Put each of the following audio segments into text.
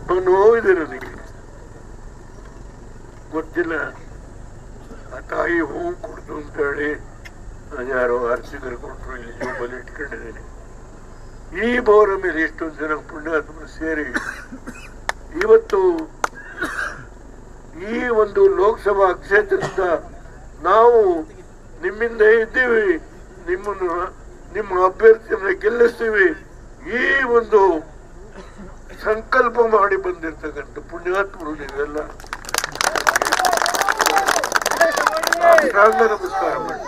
ನೋವಿದೆ ನನಗೆ, ಗೊತ್ತಿಲ್ಲ. ಆ ತಾಯಿ ಹೂವು ಕೊಡ್ತು ಅಂತ ಹೇಳಿ ನಾನು ಯಾರೋ ಅರ್ಸಿಗರು ಕೊಟ್ಟರು, ಇಲ್ಲಿ ಜೋಬಲ್ಲಿ ಇಟ್ಕೊಂಡಿದ್ದೇನೆ. ಈ ಬೋರ ಮೇಲೆ ಎಷ್ಟೊಂದು ಜನ ಪುಣ್ಯಾತ್ಮರು ಸೇರಿ ಇವತ್ತು ಈ ಒಂದು ಲೋಕಸಭಾ ಕ್ಷೇತ್ರದಿಂದ ನಾವು ನಿಮ್ಮಿಂದ ಇದ್ದೀವಿ, ನಿಮ್ಮ ಅಭ್ಯರ್ಥಿಯನ್ನ ಗೆಲ್ಲಿಸ್ತೀವಿ, ಈ ಒಂದು ಸಂಕಲ್ಪ ಮಾಡಿ ಬಂದಿರ್ತಕ್ಕಂಥ ಪುಣ್ಯಾತ್ಮರು ನೀವೆಲ್ಲ ನಮಸ್ಕಾರ ಮಾಡಿ.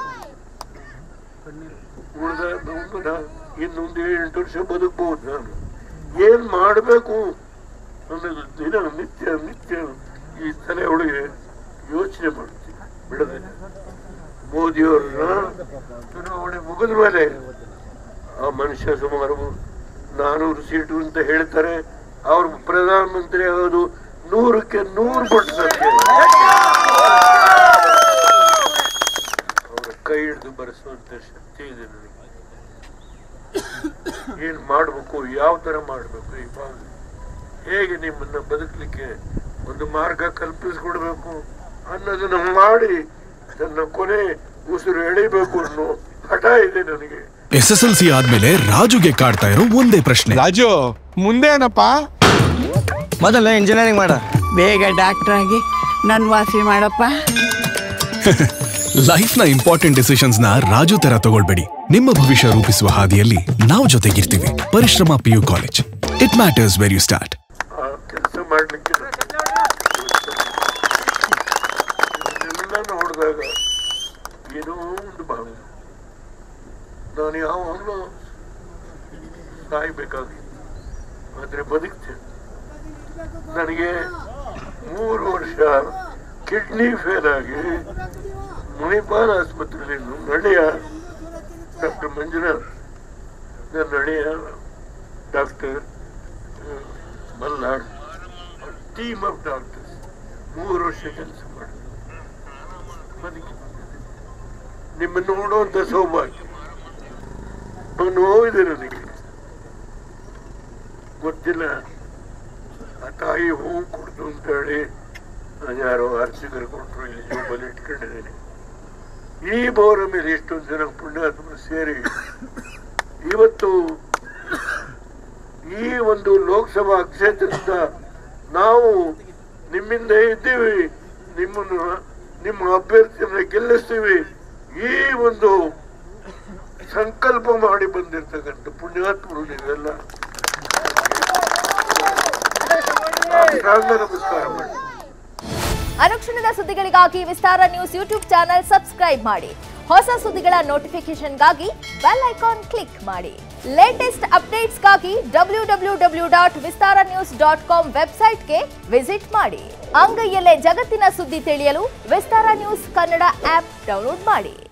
ಉಳಿದ ಇನ್ನೊಂದು 8 ವರ್ಷ ಬದುಕಬಹುದು. ನಾನು ಏನ್ ಮಾಡಬೇಕು ಅನ್ನೋದು ದಿನ ನಿತ್ಯ ಈ ತಲೆ ಒಳಗೆ ಯೋಚನೆ ಮಾಡ್ತೀನಿ ಬಿಡದೆ. ಮೋದಿಯವ್ರನ್ನ ಚುನಾವಣೆ ಮುಗಿದ ಮೇಲೆ ಆ ಮನುಷ್ಯ ಸುಮಾರು 400 ಸೀಟು ಅಂತ ಹೇಳ್ತಾರೆ. ಅವ್ರ ಪ್ರಧಾನಮಂತ್ರಿ ಆಗೋದು 100ಕ್ಕೆ 100% ಅವರ ಕೈ ಹಿಡಿದು ಬರೆಸುವಂತ ಶಕ್ತಿ ಇದೆ ನನಗೆ. ಏನ್ ಮಾಡ್ಬೇಕು, ಯಾವ ತರ ಮಾಡ್ಬೇಕು, ಈ ಭಾಗ ಹೇಗೆ ನಿಮ್ಮನ್ನ ಬದುಕಲಿಕ್ಕೆ ಒಂದು ಮಾರ್ಗ ಕಲ್ಪಿಸ್ಕೊಡ್ಬೇಕು ಅನ್ನೋದನ್ನ ಮಾಡಿ ನನ್ನ ಕೊನೆ ಉಸಿರು ಎಳಿಬೇಕು ಅನ್ನೋ ಹಠ ಇದೆ ನನಗೆ. SSLC ಆದ್ಮೇಲೆ ರಾಜುಗೆ ಕಾಡ್ತಾ ಇರೋ ಒಂದೇ ಪ್ರಶ್ನೆ, ರಾಜು ಮುಂದೆ ಏನಪ್ಪ? ಮೊದಲು ಇಂಜಿನಿಯರಿಂಗ್ ಮಾಡ, ಬೇಗ ಡಾಕ್ಟರ್ ಆಗಿ ನನ್ ವಾಸಿ ಮಾಡಪ್ಪ. ಲೈಫ್ ನ ಇಂಪಾರ್ಟೆಂಟ್ ಡಿಸಿಷನ್ಸ್ ನ ರಾಜು ತರ ತಗೊಳ್ಬೇಡಿ. ನಿಮ್ಮ ಭವಿಷ್ಯ ರೂಪಿಸುವ ಹಾದಿಯಲ್ಲಿ ನಾವು ಜೊತೆಗಿರ್ತೀವಿ. Parishrama PU college, it matters where you start. ಕೆಲಸ ಮಾಡ್ಲಿಕ್ಕೆ ಎಲ್ಲ ನೋಡಿದಾಗ ಏನೋ ಒಂದು ಭಾವ, ನಾನು ಯಾವಾಗಲೂ ಸಾಯ್ಬೇಕಾಗಿತ್ತು, ಆದ್ರೆ ಬದುಕ್ತೇನೆ. ನನಗೆ 3 ವರ್ಷ ಕಿಡ್ನಿ ಫೇಲ್ ಆಗಿ ಮಣಿಪಾಲ್ ಆಸ್ಪತ್ರೆಯಲ್ಲಿ ನಡೆಯ ಡಾಕ್ಟರ್ ಮಂಜುನಾಥ್, ನಡೆಯ doctor Malnad, team of doctors 3 ವರ್ಷ ಕೆಲಸ ಮಾಡಿ ಬದುಕಿ. ನಿಮ್ಮ ನೋಡುವಂತ ಸೌಭಾಗ್ಯ, ನೋವಿದೆ ನನಗೆ, ಗೊತ್ತಿಲ್ಲ. ಆ ತಾಯಿ ಹೂವು ಕೊಡ್ತು ಅಂತ ಹೇಳಿ ನಾನು ಯಾರೋ ಅರ್ಸಿಗರು ಕೊಟ್ಟರು, ಇಲ್ಲಿ ಜೋಬಲ್ಲಿ ಇಟ್ಕೊಂಡಿದ್ದೇನೆ. ಈ ಬೋರ ಮೇಲೆ ಎಷ್ಟೊಂದು ಜನ ಪುಣ್ಯಾತ್ಮರು ಸೇರಿ ಇವತ್ತು ಈ ಒಂದು ಲೋಕಸಭಾ ಕ್ಷೇತ್ರದಿಂದ ನಾವು ನಿಮ್ಮಿಂದ ಇದ್ದೀವಿ, ನಿಮ್ಮ ಅಭ್ಯರ್ಥಿಯನ್ನ ಗೆಲ್ಲಿಸ್ತೀವಿ, ಈ ಒಂದು ಸಂಕಲ್ಪ ಮಾಡಿ ಬಂದಿರ್ತಕ್ಕಂಥ ಪುಣ್ಯಾತ್ಮರು ನೀವೆಲ್ಲ ನಮಸ್ಕಾರ ಮಾಡಿ. ಅನುಕ್ಷಣದ ಸುದ್ದಿಗಳಿಗಾಗಿ Vistara news YouTube channel subscribe ಮಾಡಿ. ಹೊಸ ಸುದ್ದಿಗಳ ನೋಟಿಫಿಕೇಶನ್ಗಾಗಿ ಬೆಲ್ ಐಕಾನ್ ಕ್ಲಿಕ್ ಮಾಡಿ. ಲೇಟೆಸ್ಟ್ ಅಪ್ಡೇಟ್ಸ್ಗಾಗಿ www.vistaranews.com ವೆಬ್ಸೈಟ್ಗೆ ವಿಸಿಟ್ ಮಾಡಿ. ಅಂಗೈಯಲ್ಲೇ ಜಗತ್ತಿನ ಸುದ್ದಿ ತಿಳಿಯಲು Vistara news Kannada app download ಮಾಡಿ.